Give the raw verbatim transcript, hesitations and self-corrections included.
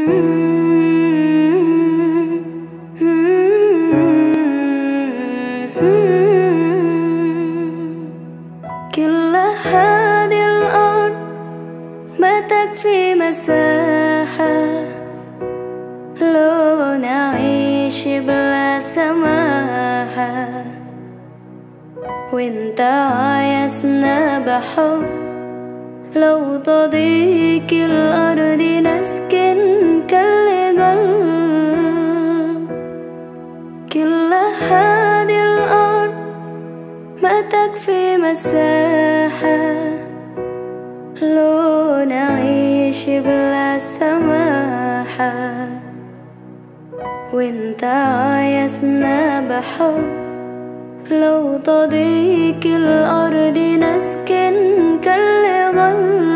كل هذه الأرض ما تكفي مساحة لو نعيش بلا سماحة، وانت عايزنا بحب لو تضيق الأرض نسكن كالقلب. كل هذه الأرض ما تكفي مساحة لو نعيش بلا سماحة، وانت عايزنا بحب لو تضيق الأرض نسكن كالغل.